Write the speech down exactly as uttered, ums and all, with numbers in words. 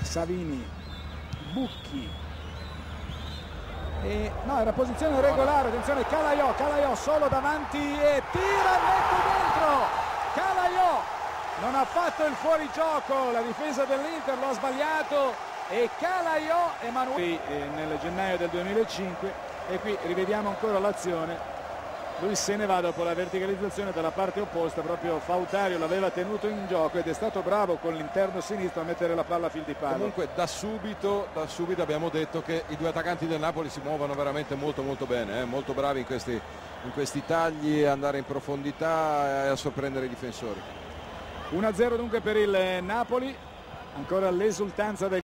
Savini, Bucchi, e no, era posizione regolare. Attenzione, Calaiò, Calaiò solo davanti e tira e mette dentro. Calaiò non ha fatto il fuorigioco, la difesa dell'Inter lo ha sbagliato, e Calaiò Emanuele nel gennaio del duemilacinque, e qui rivediamo ancora l'azione. Lui se ne va dopo la verticalizzazione dalla parte opposta, proprio Fautario l'aveva tenuto in gioco ed è stato bravo con l'interno sinistro a mettere la palla a fil di palo. Comunque da subito, da subito abbiamo detto che i due attaccanti del Napoli si muovono veramente molto molto bene, eh? molto bravi in questi, in questi tagli, andare in profondità e a sorprendere i difensori. uno a zero dunque per il Napoli, ancora l'esultanza del